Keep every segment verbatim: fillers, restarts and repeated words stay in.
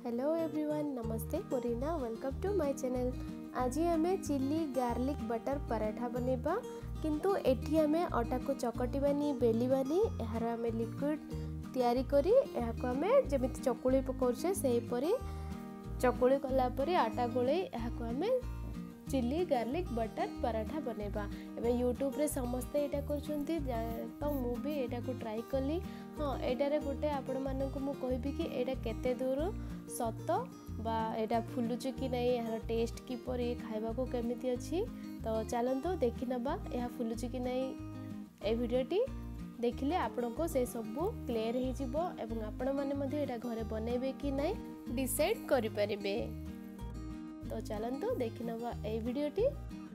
Hello everyone, नमस्ते मोरीना, welcome to my channel. आज आम चिली गार्लिक बटर पराठा बनेबा, किंतु एठी आम अटा को चकटिबानी बेलिबानी यार आम लिक्विड तैयारी करी याको आम जमिति चकुली पकाउछे सेहीपरि चकुली कला परे आटा गोले याको आम चिली गार्लिक बटर पराठा बनेबा। एबे यूट्यूब रे समस्ते एटा करछंती, तो मु भी एटा को ट्राई कली। हाँ, एटारे गोटे आपण मानक मु कहबी कि एटा केते दूर सत बा एटा फुलुचु कि नहीं, यार टेस्ट किपरि खाइबा को केमिति अछि। तो चलंतो देखि नबा या फुलुचु कि नहीं। ए वीडियोटी देखिले आपण को से सब क्लियर हो जिवो एवं आपण माने मध्ये एटा घरे बनेबे कि नहीं डिसाइड करि परिबे। तो चलंतो देखि नबा ए वीडियोटी।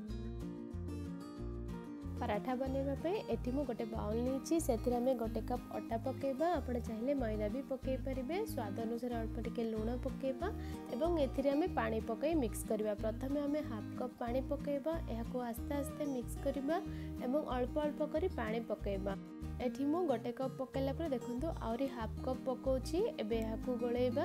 पराठा बनैबा पे एठी मु गोटे बाउल नीची, सेथिरा में गोटे कप अटा पकेबा। आपण चाहिले मैदा भी पके परिबे। स्वाद अनुसार अल्प टिके लूण पकेबा एवं एथिरे में पानी पकई मिक्स करबा। प्रथमे हमें हाफ कप पानी पकेबा, एहाको आस्ते आस्ते मिक्स करबा एवं अल्प अल्प करी पानी पकेबा। एठी मु गोटे कप पकेला पर देखंतु आउरी हाफ कप पकोची। एबे एहाको गोळेबा।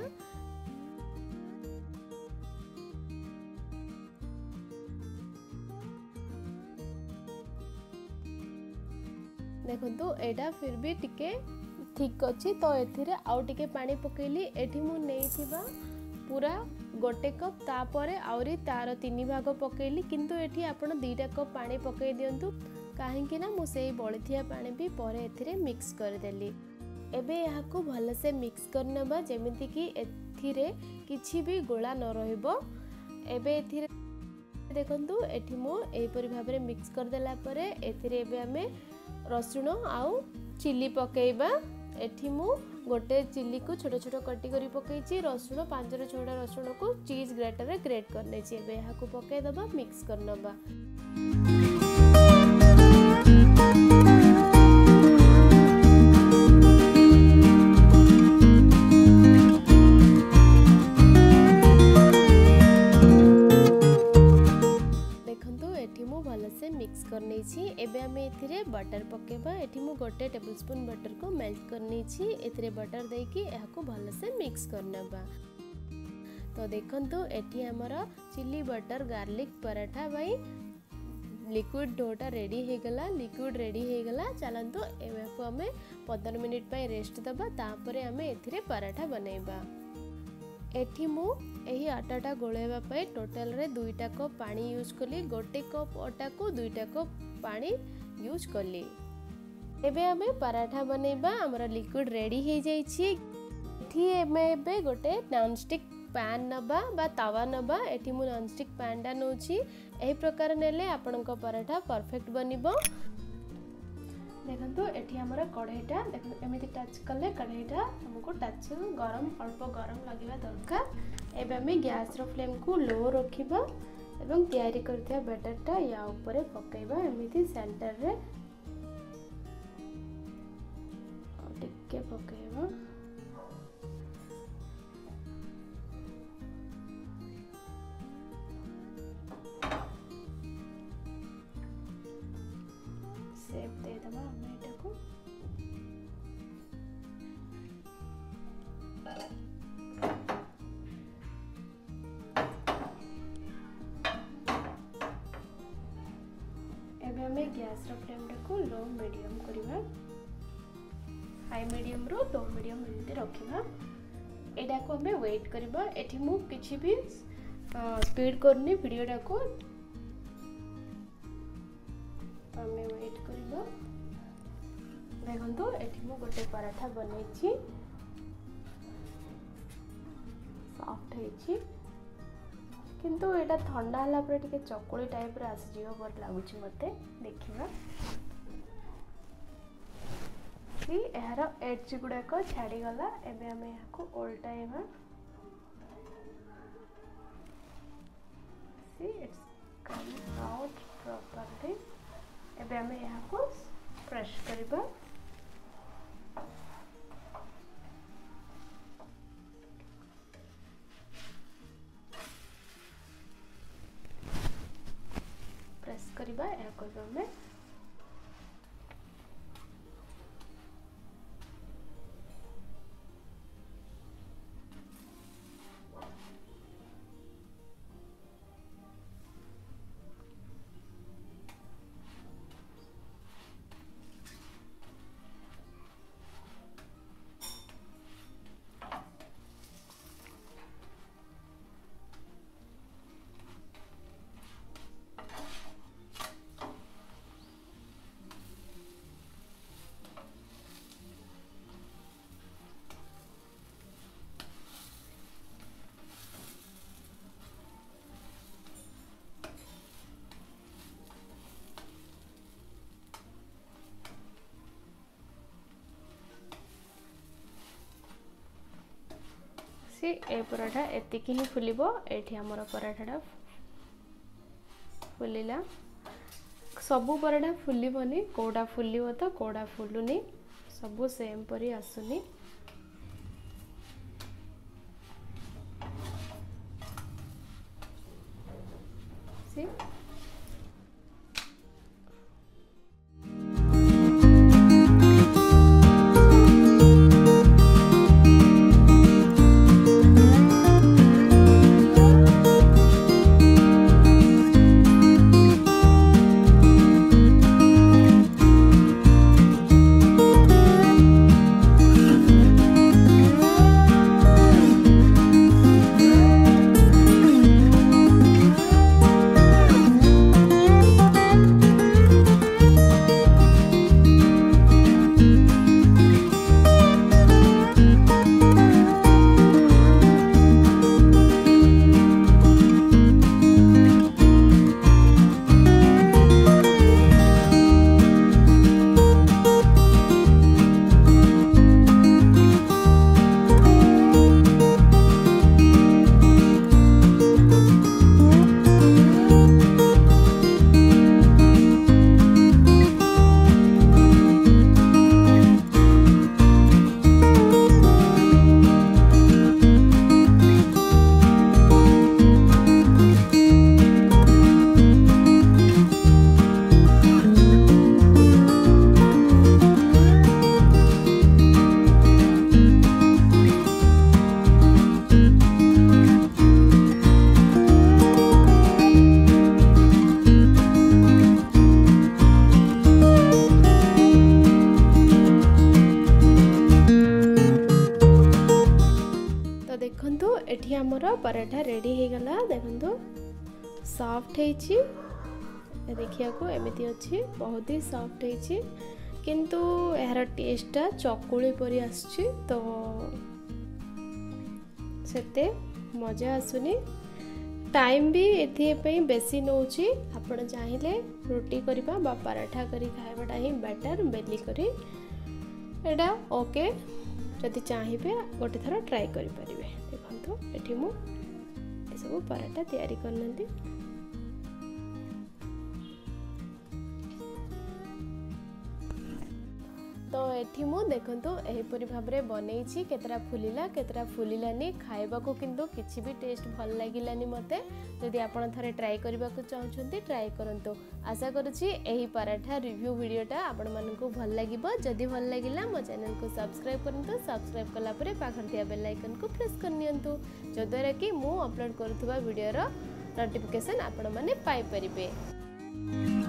देखो एटा फिर भी टिके ठीक अच्छी, तो एथिरे आउ टिके पानी पकेली। एठी मु नेइथिबा पूरा गोटे कप, तापरे आउरी तार तीन भाग पकेली, किंतु एठी आपण दुईटा कप पानी पकई दियंतु, काहेकि ना मु सेई बळिथिया पानी भी परे एथिरे मिक्स कर देली। एबे याको भल से मिक्स करनबा, जेमिति कि एथिरे किछि भी गोला न रहिबो। एबे एथिरे देखंतु एठी मु एपरि भाबरे मिक्स कर देला परे एथिरे एबे हमें रसुण आउ चिली पकेबा। एठी मु गोटे चिली को छोट छोट कटी करी पकेची। रसुण पांच रो छोटा रसुण को चीज ग्रेटर रे ग्रेट करने छी। एबे यहाँ को पके दबा, मिक्स करनबा। मिक्स करने छी। एबे हमें एथिरे बटर पकेबा। एठी मु गोटे टेबलस्पून बटर को मेल्ट करने छी। एथिरे बटर देकी एहाको भल से मिक्स करनबा। तो देखंतु एठी हमरा चिली बटर गार्लिक पराठा भाई लिक्विड डोटा रेडी हे गला। लिक्विड रेडी हे गला। चलंतु एबे को हमें पंद्रह मिनिट पय रेस्ट दबा, तापरे हमें एथिरे पराठा बनेबा। एठी मु एही आटाटा गोलेबा पे टोटल रे दुईटा कप पानी यूज कली। गोटे कप आटा को दुईटा कप पानी यूज कली। एबे हमें पराठा बनेबा। हमरा लिक्विड रेडी हे जाई छी। एठी एमे एबे गोटे नॉन स्टिक पैन नबा बा तवा नबा। एठी मु नॉन स्टिक पैन डा नउची। एही प्रकार नेले आपन को पराठा परफेक्ट बनिबो। देखंतु एठी हमरा कढ़ाईटा देखो एमिति टच कले कढ़ाईटा हमको टच गरम अल्प गरम लगिबा दरकार। एबे हमें गैस रो फ्लेम को लो रखिबा एवं तैयारी करथिया बैटरटा या ऊपर पकेबा। एमिति सेंटर रे टिके पकेबा। सेप दे दबा हमें एटा को। एबे हमें गैस रो फ्लेम को लो मीडियम करबा। हाई मीडियम रो लो मीडियम एमती रखिबा। एटा को हमें वेट करबा। एठी मु किछि भी स्पीड करनी वीडियोटा को। हमें वेट करबा। देखंतु एठी मु गोटे पराठा बनेछि, सॉफ्ट हेछि, किंतु एटा ठंडा हला पर टिके चकुली टाइप रे आसी जियो पर लागुछि मते। देखिबा कि एहार एड्ज गुडा को छाडी गला। एबे हमें याको उल्टाएबा। See it's coming out properly. एबे हमें यहाँ को प्रेस करबा। प्रेस करबा या को हमें सी ए पराठा एतिक ही फुलिबो। एठी हमर पराठाटा फुलिला। सबू पराठा फुलिबनी, कोडा फुलिबो तो कोडा फुलुनी, सबू सेम परी आसुनी। सी देखंतु एठी हमर पराठा रेडी हो गला। देखंतु सॉफ्ट हेची, देखिया को एमिति अछि, बहुत ही सॉफ्ट हेची, किंतु यार टेस्ट चकुली परी आछि तो सेते मजा आसुनी। टाइम भी एथि पे बेसी नउची। आपण चाहिले रोटी करिबा बा पराठा करी खाइबाटा ही बेटर बेली करी एडा ओके। जदि चाहिए गोटे थर ट्राए करें। देखो ये मुझे सब पराठा तैयारी करना। तो ये मुझे देखो यहीपरी भाव में बनई केतरा फुलिला केतरा फुलिलानी। खाइबा को किंतु किसी भी टेस्ट भल लगिलानी मते। जदि आपण थरे ट्राए करबा को चाहछंती ट्राए करंतो। आशा करूची एही पराठा रिव्यू वीडियोटा आपण मानकु भल लागिबो। जदि भल लागिला मो चैनल को सब्सक्राइब करंतो। सब्सक्राइब कला परे पाखर थिया बेल आइकन को प्रेस करनियंतु, जद्वारा कि मु अपलोड करूथबा वीडियो रो नोटिफिकेशन आपण माने पाई परिबे।